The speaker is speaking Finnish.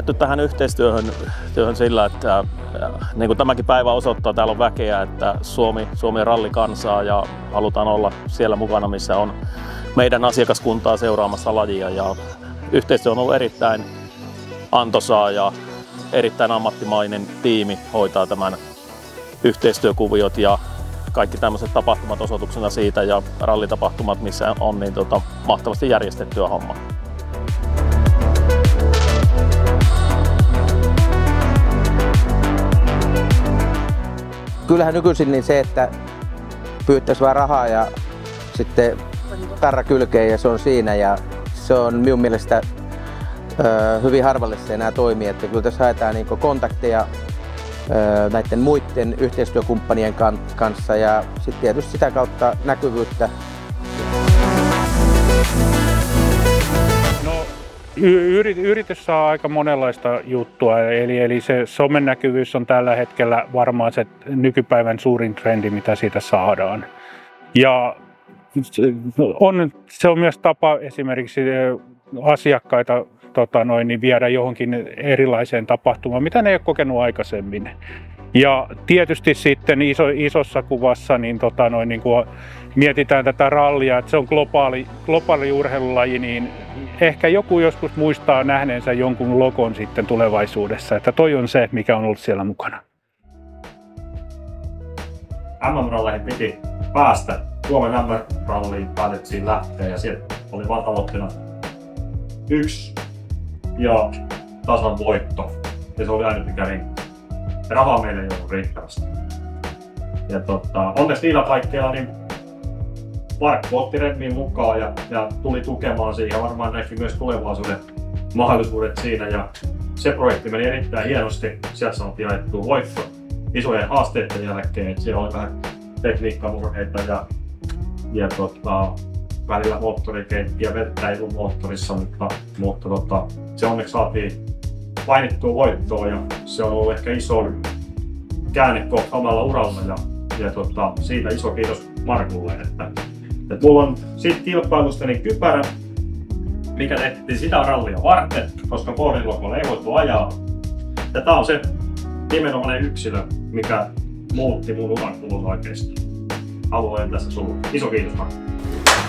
lähdetty tähän yhteistyöhön sillä, että niin kuin tämäkin päivä osoittaa, täällä on väkeä, että Suomi on rallikansaa ja halutaan olla siellä mukana, missä on meidän asiakaskuntaa seuraamassa lajia. Ja yhteistyö on ollut erittäin antoisaa ja erittäin ammattimainen tiimi hoitaa tämän yhteistyökuviot ja kaikki tämmöiset tapahtumat osoituksena siitä ja rallitapahtumat, missä on niin mahtavasti järjestettyä hommaa. Kyllähän nykyisin niin se, että pyyttäisi vaan rahaa ja sitten tarra kylkeen ja se on siinä, ja se on minun mielestä hyvin harvallisesti enää toimii, että kyllä tässä haetaan niin kontakteja näiden muiden yhteistyökumppanien kanssa ja sitten tietysti sitä kautta näkyvyyttä. No, yritys saa aika monenlaista juttua, eli se somen näkyvyys on tällä hetkellä varmaan se nykypäivän suurin trendi, mitä siitä saadaan. Ja se on myös tapa esimerkiksi asiakkaita niin viedä johonkin erilaiseen tapahtumaan, mitä ne ei ole kokenut aikaisemmin. Ja tietysti sitten isossa kuvassa niin kun mietitään tätä rallia, että se on globaali urheilulaji, niin ehkä joku joskus muistaa nähneensä jonkun logon sitten tulevaisuudessa, että toi on se, mikä on ollut siellä mukana. MM-ralleihin piti päästä. Suomen MM-ralliin päätettiin lähteä ja sieltä oli vaan tavoitteena 1 ja tasan voitto. Ja se oli aina mikä riitti. Rahaa meillä ei ollut riittävästi. Ja onneksi niillä paikkeilla niin Markku otti Redmin mukaan ja tuli tukemaan siihen. Varmaan näki myös tulevaisuuden mahdollisuudet siinä. Ja se projekti meni erittäin hienosti. Sieltä saatiin ajettua voitto isojen haasteiden jälkeen. Siellä oli vähän tekniikkamurheita ja välillä moottorikeittiä, vettä ei ollut moottorissa, mutta se onneksi saatiin painittua voittoon ja se on ollut ehkä iso käännekohta omalla uralla ja siitä iso kiitos Markulle, että mulla on siitä kilpailusta niin kypärä, mikä tehtiin sitä rallia varten, koska Fordin logolla ei voitu ajaa. Ja tää on se nimenomainen yksilö, mikä muutti mun uran kulun oikeesti. Haluan tässä sulle. Iso kiitos Markku.